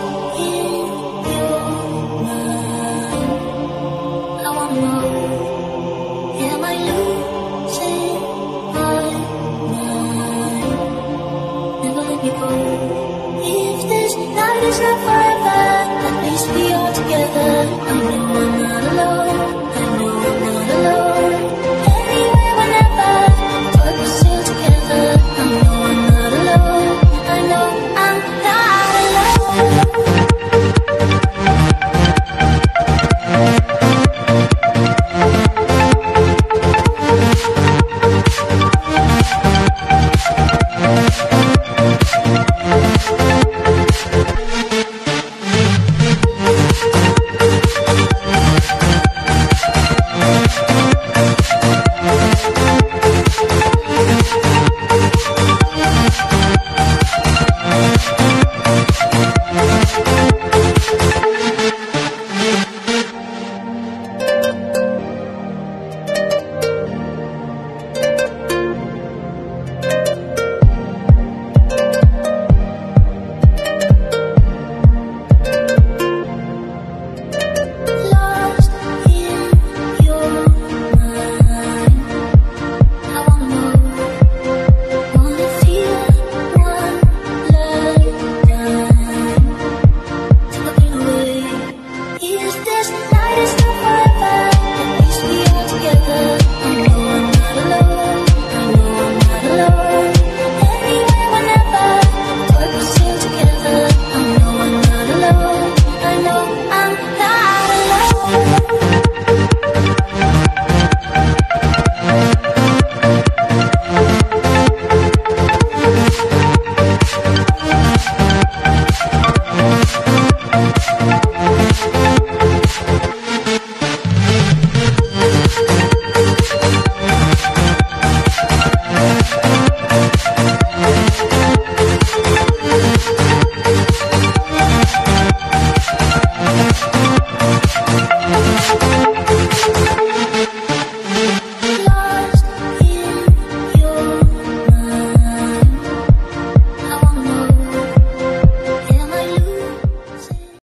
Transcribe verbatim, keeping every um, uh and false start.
in your mind. I wanna know, am I losing my mind? Never let me go. If this night is not forever, at least we are together. I know I'm not alone.